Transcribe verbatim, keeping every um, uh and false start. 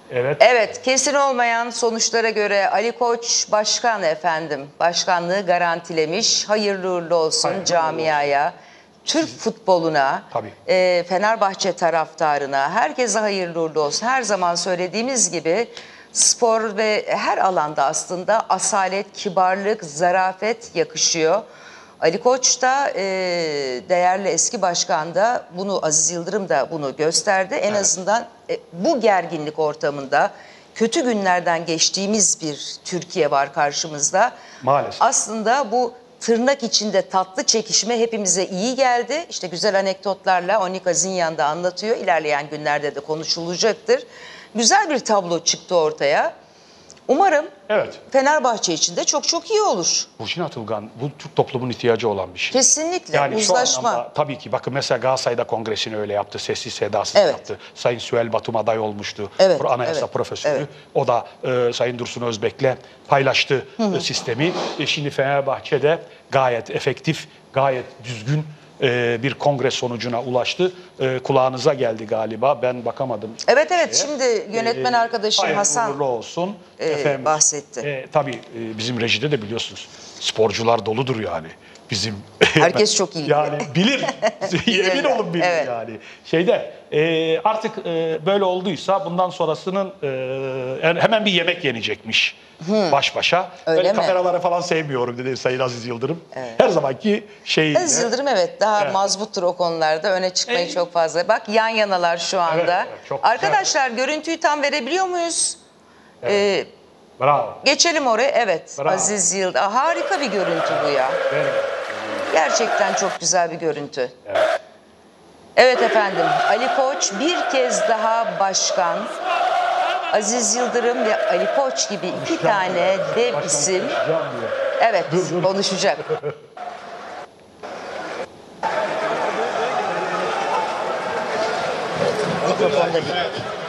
Evet. Evet, kesin olmayan sonuçlara göre Ali Koç başkan efendim. Başkanlığı garantilemiş. Hayırlı uğurlu olsun Hayırlı camiaya, olsun. Türk futboluna, Tabii. e, Fenerbahçe taraftarına, herkese hayırlı uğurlu olsun. Her zaman söylediğimiz gibi spor ve her alanda aslında asalet, kibarlık, zarafet yakışıyor. Ali Koç da e, değerli eski başkan da bunu, Aziz Yıldırım da bunu gösterdi. En Evet. azından e, bu gerginlik ortamında kötü günlerden geçtiğimiz bir Türkiye var karşımızda. Maalesef. Aslında bu tırnak içinde tatlı çekişme hepimize iyi geldi. İşte güzel anekdotlarla Onika Zinyan da anlatıyor. İlerleyen günlerde de konuşulacaktır. Güzel bir tablo çıktı ortaya. Umarım Evet. Fenerbahçe için de çok çok iyi olur. Burçin Atılgan, bu Türk toplumun ihtiyacı olan bir şey. Kesinlikle Yani uzlaşma. şu anlamda tabii ki bakın mesela Galatasaray'da kongresini öyle yaptı, sessiz sedasız Evet. yaptı. Sayın Süheyl Batum aday olmuştu, Evet, anayasa evet, profesörü. evet. O da e, Sayın Dursun Özbek'le paylaştı e, sistemi. E, şimdi Fenerbahçe'de gayet efektif, gayet düzgün e, bir kongre sonucuna ulaştı. E, kulağınıza geldi galiba, ben bakamadım. Evet evet şeye. şimdi yönetmen E, arkadaşım hayırlı Hasan uğurlu olsun. e, Efendim, bahsetti. E, tabii e, bizim rejide de biliyorsunuz sporcular doludur yani. Bizim Herkes çok iyi yani bilir. Emin olun bilir Evet. yani. Şeyde e, artık e, böyle olduysa bundan sonrasının e, hemen bir yemek yenecekmiş baş başa. Öyle Böyle mi? kameraları falan sevmiyorum dedi Sayın Aziz Yıldırım. Her zamanki şeyiyle. Aziz Yıldırım evet daha Evet. mazbuttur o konularda, öne çıkmayı E, çok fazla. Bak yan yanalar şu anda. Evet, evet, çok güzel. Arkadaşlar görüntüyü tam verebiliyor muyuz? Ee, Bravo. geçelim oraya. Evet Bravo. Aziz Yıldırım. Aa, harika bir görüntü bu ya. Evet. Gerçekten çok güzel bir görüntü. Evet. Evet efendim, Ali Koç bir kez daha başkan. Aziz Yıldırım ve Ali Koç gibi iki tane dev isim. Evet, Dur, dur. konuşacak. Mikrofonda bir.